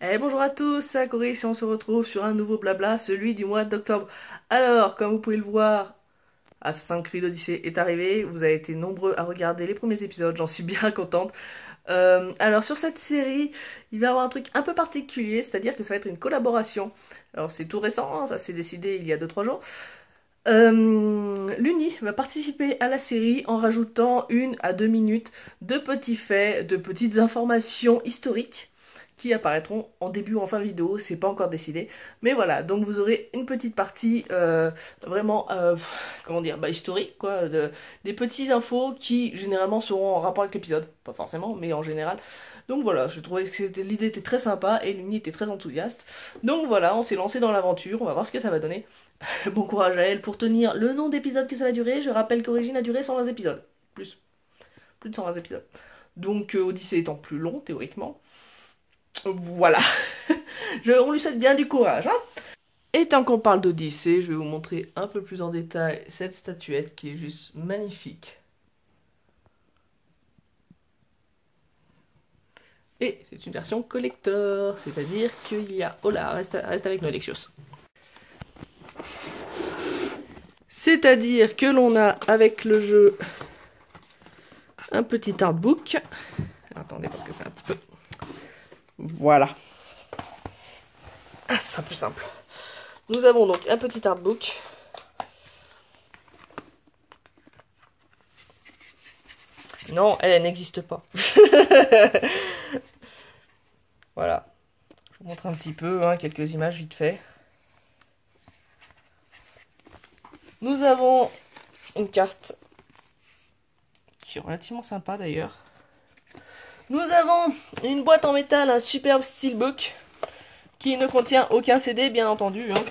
Bonjour à tous, c'est Coris et on se retrouve sur un nouveau blabla, celui du mois d'octobre. Alors, comme vous pouvez le voir, Assassin's Creed Odyssey est arrivé, vous avez été nombreux à regarder les premiers épisodes, j'en suis bien contente. Alors sur cette série, il va y avoir un truc un peu particulier, c'est-à-dire que ça va être une collaboration. Alors c'est tout récent, hein, ça s'est décidé il y a 2-3 jours. L'Uni va participer à la série en rajoutant 1 à 2 minutes de petits faits, de petites informations historiques qui apparaîtront en début ou en fin de vidéo, c'est pas encore décidé. Mais voilà, donc vous aurez une petite partie vraiment, comment dire, historique, quoi, des petits infos qui généralement seront en rapport avec l'épisode. Pas forcément, mais en général. Donc voilà, je trouvais que l'idée était très sympa et l'Uni était très enthousiaste. Donc voilà, on s'est lancé dans l'aventure, on va voir ce que ça va donner. Bon courage à elle pour tenir le nombre d'épisodes que ça va durer. Je rappelle qu'Origine a duré 120 épisodes. Plus de 120 épisodes. Donc Odyssée étant plus long, théoriquement. Voilà. On lui souhaite bien du courage. Hein. Et tant qu'on parle d'Odyssée, je vais vous montrer un peu plus en détail cette statuette qui est juste magnifique. Et c'est une version collector, c'est-à-dire qu'il y a... Oh là, reste avec nous Alexios. C'est-à-dire que l'on a avec le jeu un petit artbook. Attendez parce que c'est un petit peu... Voilà. Ah, ce sera plus simple. Nous avons donc un petit artbook. Non, elle n'existe pas. Voilà. Je vous montre un petit peu, hein, quelques images vite fait. Nous avons une carte qui est relativement sympa d'ailleurs. Nous avons une boîte en métal, un superbe steelbook qui ne contient aucun CD bien entendu. Hein.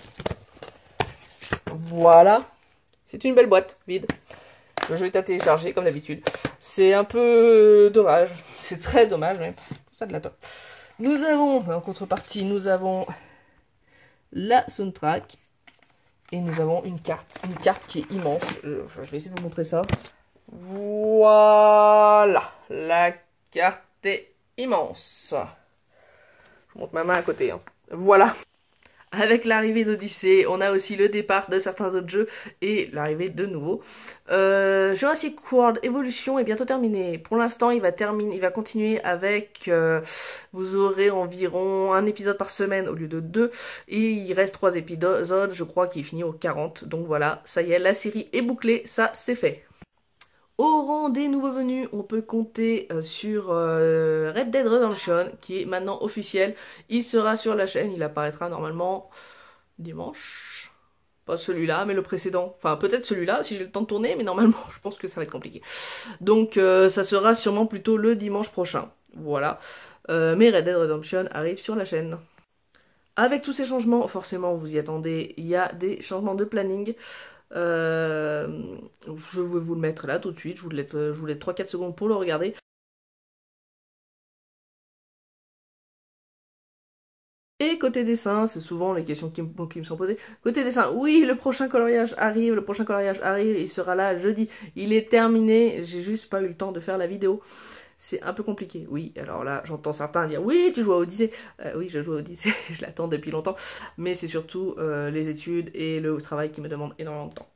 Voilà. C'est une belle boîte, vide. Le jeu est à télécharger comme d'habitude. C'est un peu dommage. C'est très dommage même. Pas de la top. Nous avons, en contrepartie, nous avons la soundtrack. Et nous avons une carte. Une carte qui est immense. Je vais essayer de vous montrer ça. Voilà. La carte est immense. Je vous montre ma main à côté. Hein. Voilà. Avec l'arrivée d'Odyssée, on a aussi le départ de certains autres jeux et l'arrivée de nouveaux. Jurassic World Evolution est bientôt terminé. Pour l'instant, il va continuer avec... vous aurez environ un épisode par semaine au lieu de 2. Et il reste 3 épisodes, je crois qu'il finit au 40. Donc voilà, ça y est, la série est bouclée, ça c'est fait. Au rang des nouveaux venus, on peut compter sur Red Dead Redemption, qui est maintenant officiel. Il sera sur la chaîne, il apparaîtra normalement dimanche. Pas celui-là, mais le précédent. Enfin, peut-être celui-là, si j'ai le temps de tourner, mais normalement, je pense que ça va être compliqué. Donc, ça sera sûrement plutôt le dimanche prochain. Voilà. Mais Red Dead Redemption arrive sur la chaîne. Avec tous ces changements, forcément, vous y attendez, il y a des changements de planning. Je vais vous le mettre là tout de suite, je vous laisse 3-4 secondes pour le regarder. Et côté dessin, c'est souvent les questions qui me sont posées. Côté dessin, oui, le prochain coloriage arrive, il sera là jeudi. Il est terminé, j'ai juste pas eu le temps de faire la vidéo. C'est un peu compliqué, oui. Alors là, j'entends certains dire, oui, tu joues à Odyssey. Oui, je joue à Odyssey, je l'attends depuis longtemps. Mais c'est surtout les études et le travail qui me demandent énormément de temps.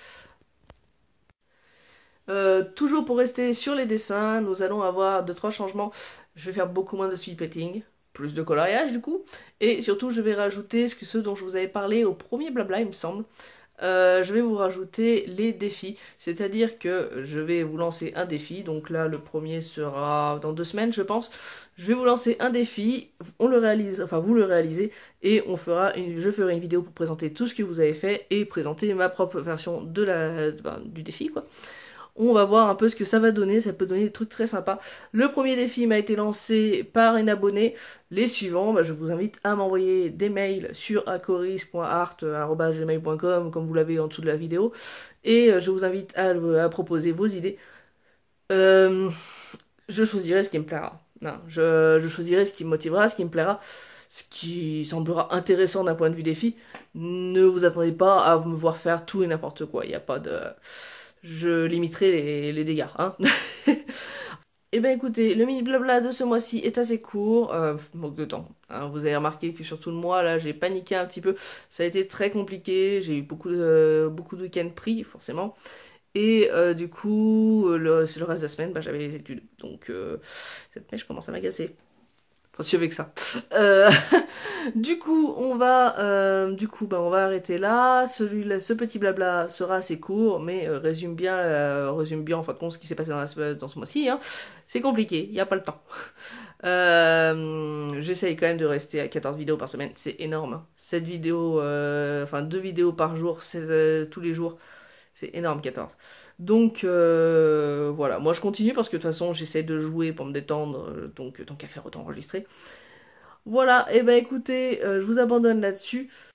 Toujours pour rester sur les dessins, nous allons avoir 2-3 changements. Je vais faire beaucoup moins de speed painting, plus de coloriage du coup, et surtout je vais rajouter ce dont je vous avais parlé au premier blabla il me semble. Je vais vous rajouter les défis, c'est-à-dire que je vais vous lancer un défi, donc là le premier sera dans 2 semaines je pense. Je vais vous lancer un défi, on le réalise, enfin vous le réalisez, et je ferai une vidéo pour présenter tout ce que vous avez fait et présenter ma propre version du défi quoi. On va voir un peu ce que ça va donner, ça peut donner des trucs très sympas. Le premier défi m'a été lancé par une abonnée. Les suivants, je vous invite à m'envoyer des mails sur acoris.art@gmail.com comme vous l'avez en dessous de la vidéo. Et je vous invite à proposer vos idées. Je choisirai ce qui me plaira. Non, je choisirai ce qui me motivera, ce qui me plaira, ce qui semblera intéressant d'un point de vue défi. Ne vous attendez pas à me voir faire tout et n'importe quoi. Il n'y a pas de... Je limiterai les dégâts. Hein. Eh ben écoutez, le mini blabla de ce mois-ci est assez court, manque de temps. Hein. Vous avez remarqué que sur tout le mois, là, j'ai paniqué un petit peu. Ça a été très compliqué, j'ai eu beaucoup de week-ends pris, forcément. Et du coup, c'est le reste de la semaine, bah, j'avais les études. Donc, cette mèche commence à m'agacer. Enfin, si avec ça. Euh, du coup, on va arrêter là. Ce petit blabla sera assez court, mais résume bien en fin de compte ce qui s'est passé dans ce mois-ci. Hein. C'est compliqué, il n'y a pas le temps. J'essaye quand même de rester à 14 vidéos par semaine, c'est énorme. Hein. 7 vidéos, enfin 2 vidéos par jour, tous les jours, c'est énorme 14. Donc voilà, moi je continue parce que de toute façon j'essaie de jouer pour me détendre, donc tant qu'à faire autant enregistrer. Voilà, et ben écoutez, je vous abandonne là-dessus.